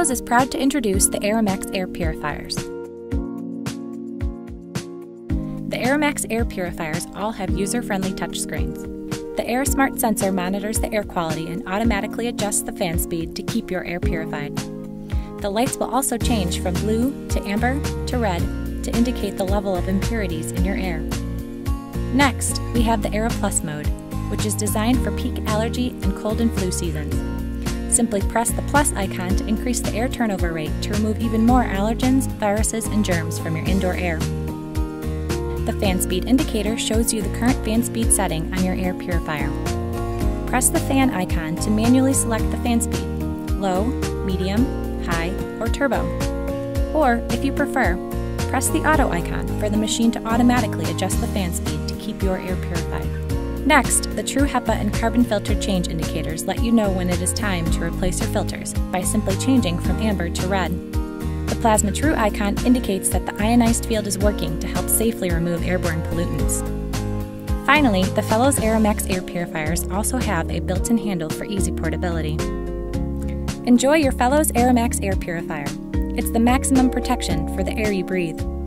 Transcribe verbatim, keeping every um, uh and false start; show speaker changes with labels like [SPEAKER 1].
[SPEAKER 1] Fellows is proud to introduce the AeraMax air purifiers. The AeraMax air purifiers all have user-friendly touchscreens. The AirSmart sensor monitors the air quality and automatically adjusts the fan speed to keep your air purified. The lights will also change from blue to amber to red to indicate the level of impurities in your air. Next, we have the AeraPlus mode, which is designed for peak allergy and cold and flu seasons. Simply press the plus icon to increase the air turnover rate to remove even more allergens, viruses, and germs from your indoor air. The fan speed indicator shows you the current fan speed setting on your air purifier. Press the fan icon to manually select the fan speed, low, medium, high, or turbo. Or, if you prefer, press the auto icon for the machine to automatically adjust the fan speed to keep your air purified. Next, the True HEPA and carbon filter change indicators let you know when it is time to replace your filters by simply changing from amber to red. The Plasma True icon indicates that the ionized field is working to help safely remove airborne pollutants. Finally, the Fellows AeraMax air purifiers also have a built-in handle for easy portability. Enjoy your Fellows AeraMax air purifier. It's the maximum protection for the air you breathe.